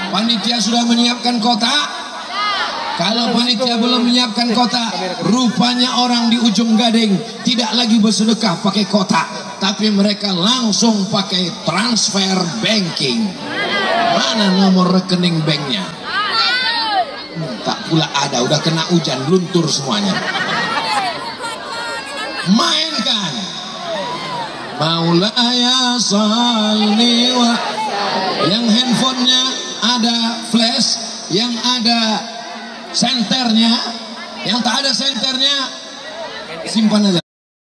Panitia sudah menyiapkan kotak? Kalau panitia belum menyiapkan kotak, rupanya orang di ujung Gading tidak lagi bersedekah pakai kotak, tapi mereka langsung pakai transfer banking. Mana nomor rekening banknya? Tak pula ada, udah kena hujan, luntur semuanya. Mainkan Maulaya Salli wa, yang handphonenya ada flash, yang ada senternya, yang tak ada senternya simpan aja.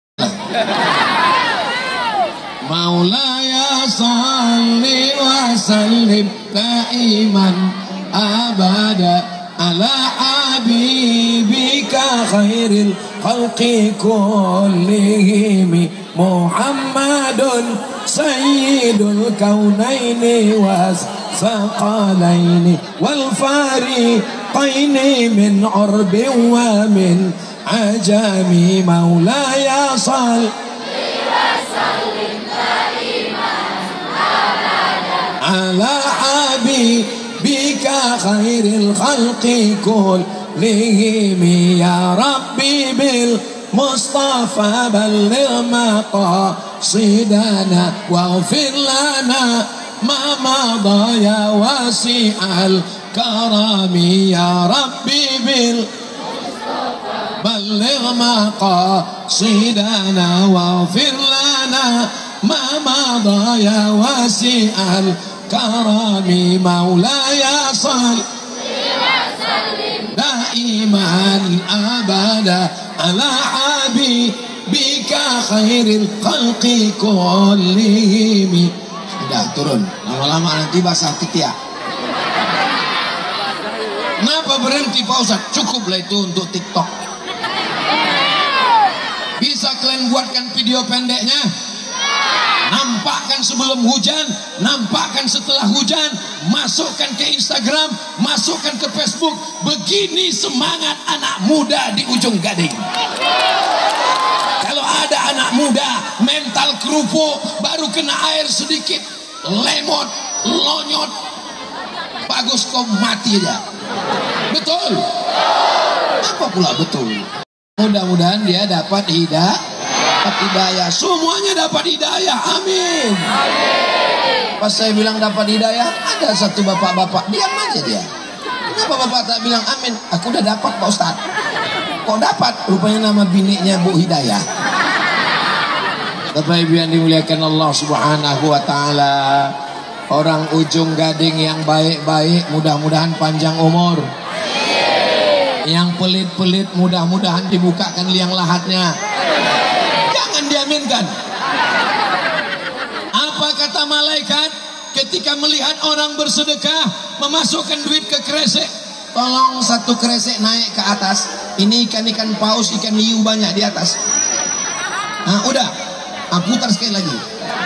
Maulaya Salli wa sallim daiman abada ala habibika khairil khalqi kullihim Muhammadun sayyidul kaunaini was saqalaini wal fariqaini min urbin wa min ajami maulaya salli wa sallim daiman abada ala habibika khairil khalqi kullihim ya rabbi bil Mustafa balligh maqasidana waghfir lana ma madha ya wasi'al karami ya rabbi bil Mustafa balligh maqasidana waghfir lana ma madha ya wasi'al karami maulaya salli wa sallim daiman abada ala habibika khairil khalqi kullihim. Sudah turun, lama-lama nanti basah titia. Kenapa berhenti Pak Ustadz? Cukuplah itu untuk TikTok. Bisa kalian buatkan video pendeknya, nampakkan sebelum hujan, nampakkan setelah hujan, masukkan ke Instagram, masukkan ke Facebook. Begini semangat anak muda di ujung Gading. Kalau ada anak muda mental kerupuk, baru kena air sedikit, lemot, lonyot, bagus kau mati aja. Betul? Apa pula betul? Mudah-mudahan dia dapat hidayah, semuanya dapat hidayah, amin. Pas saya bilang dapat hidayah, ada satu bapak-bapak diam aja dia. Kenapa bapak tak bilang amin? Aku udah dapat Pak Ustadz. Kok dapat? Rupanya nama biniknya Bu Hidayah. Bapak Ibu yang dimuliakan Allah Subhanahu wa taala, orang ujung Gading yang baik-baik mudah-mudahan panjang umur. Yang pelit-pelit mudah-mudahan dibukakan liang lahatnya. Jangan diaminkan. Apa kata malaikat ketika melihat orang bersedekah memasukkan duit ke kresek? Tolong satu kresek naik ke atas. Ini ikan-ikan paus, ikan hiu banyak di atas. Nah udah, putar sekali lagi.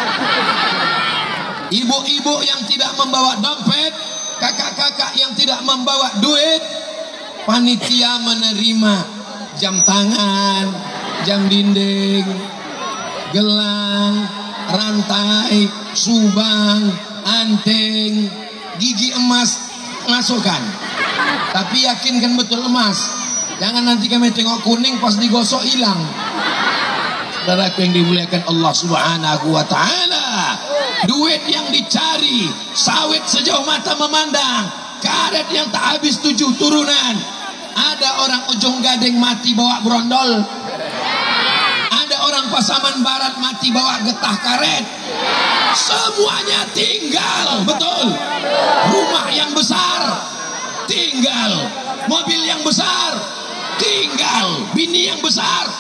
Ibu-ibu yang tidak membawa dompet, kakak-kakak yang tidak membawa duit, panitia menerima jam tangan, jam dinding, gelang, rantai, subang, anting, gigi emas, masukkan. Tapi yakinkan betul emas. Jangan nanti kami tengok kuning pas digosok hilang. Saudaraku yang dimuliakan Allah Subhanahu wa taala, duit yang dicari, sawit sejauh mata memandang, karet yang tak habis 7 turunan. Ada orang ujung Gading mati bawa brondol. Ada orang Pasaman Barat mati bawa getah karet. Semuanya tinggal, betul. Rumah yang besar tinggal, mobil yang besar tinggal, bini yang besar.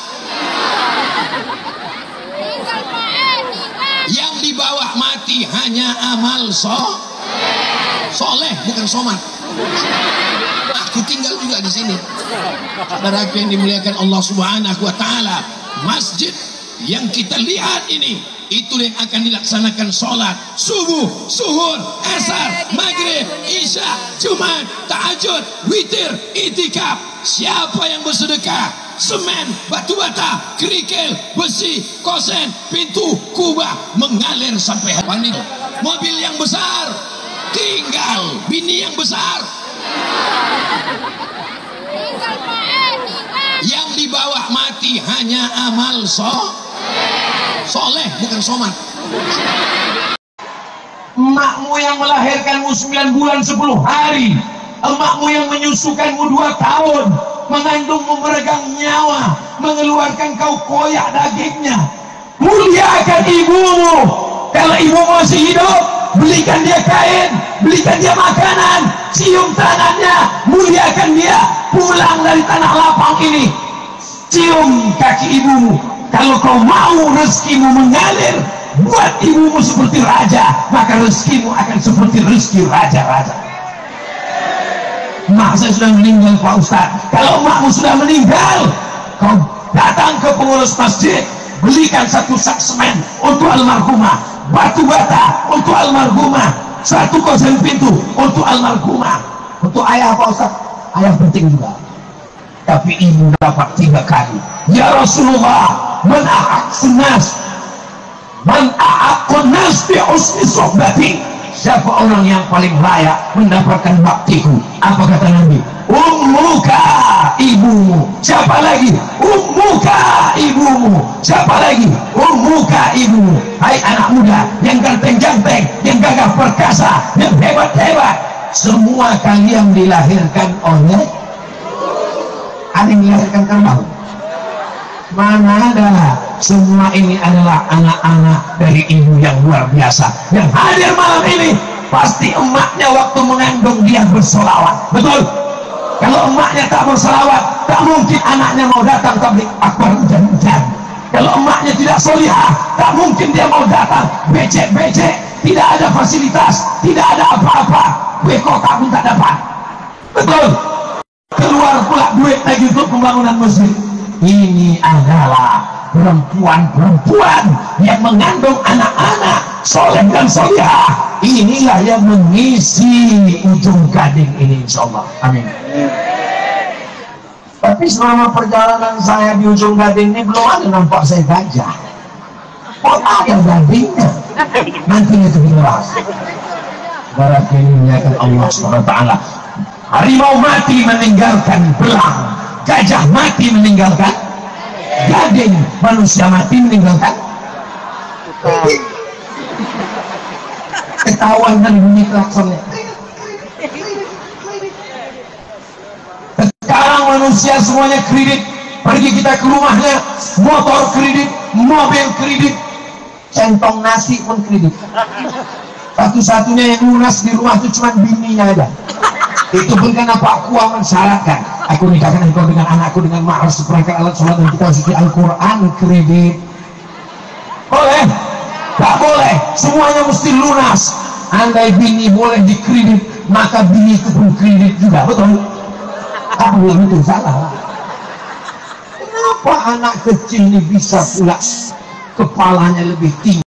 Yang dibawa mati hanya amal soleh, bukan somat. Aku tinggal juga di sini. Saudaraku yang dimuliakan Allah Subhanahu wa taala, masjid yang kita lihat ini, itu yang akan dilaksanakan sholat subuh, zuhur, asar, maghrib, isya, Jumat, tahajud, witir, itikaf. Siapa yang bersedekah semen, batu bata, kerikil, besi, kosen, pintu, kubah mengalir sampai panik. Mobil yang besar tinggal bini yang besar. Yang dibawa mati hanya amal soleh, bukan somat. Emakmu yang melahirkanmu 9 bulan 10 hari, emakmu yang menyusukanmu 2 tahun, mengandungmu, meregang nyawa, mengeluarkan kau koyak dagingnya. Muliakan ibumu. Kalau ibu masih hidup, belikan dia kain, belikan dia makanan, cium tangannya, muliakan dia. Pulang dari tanah lapang ini, cium kaki ibumu. Kalau kau mau rezekimu mengalir, buat ibumu seperti raja, maka rezekimu akan seperti rezeki raja-raja. Mak saya sudah meninggal Pak Ustaz. Kalau emakmu sudah meninggal, kau datang ke pengurus masjid, belikan 1 sak semen untuk almarhumah, batu bata untuk almarhumah, 1 kosen pintu untuk almarhumah. Untuk ayah Pak Ustaz, ayah penting juga, tapi ibu dapat 3 kali. Ya Rasulullah, man a'aqqun nas bi husni sohbati. Siapa orang yang paling layak mendapatkan baktiku? Apa kata Nabi? Ummuka, ibumu. Siapa lagi? Ummuka, ibumu. Siapa lagi? Ummuka, ibumu. Hai anak muda yang ganteng-ganteng, yang gagah perkasa, yang hebat-hebat, semua kalian dilahirkan oleh, ada yang dilahirkan kamu? Mana ada? Semua ini adalah anak-anak dari ibu yang luar biasa. Yang hadir malam ini pasti emaknya waktu mengandung dia bersolawat. Betul? Kalau emaknya tak bersolawat, tak mungkin anaknya mau datang tabligh akbar hujan-hujan. Kalau emaknya tidak solihah, tak mungkin dia mau datang becek-becek, tidak ada fasilitas, tidak ada apa-apa, kota pun tak dapat. Betul? Keluar pula duit lagi untuk pembangunan masjid. Ini adalah perempuan-perempuan yang mengandung anak-anak soleh dan solihah. Inilah yang mengisi Ujung Gading ini, insyaallah. Amin. Tapi selama perjalanan saya di Ujung Gading ini belum ada nampak saya gajah. Oh, ada gadingnya. Nanti itu dibahas. Barakallahnya Allah SWT. Harimau mati meninggalkan belang, gajah mati meninggalkan gading, manusia mati meninggalkan ketahuan dan bunyi klaksonnya. Sekarang manusia semuanya kredit. Pergi kita ke rumahnya, motor kredit, mobil kredit, centong nasi pun kredit. Satu-satunya yang lunas di rumah itu cuma bininya aja. Itu pun karena Pak Kua mensyaratkan, aku nikahkan engkau dengan anakku dengan mahar seperangkat alat sholat dan kita suci Al-Quran kredit. Boleh? Tak boleh. Semuanya mesti lunas. Andai bini boleh dikredit, maka bini itu pun kredit juga. Betul? Tak boleh, itu salah. Kenapa anak kecil ini bisa pula kepalanya lebih tinggi?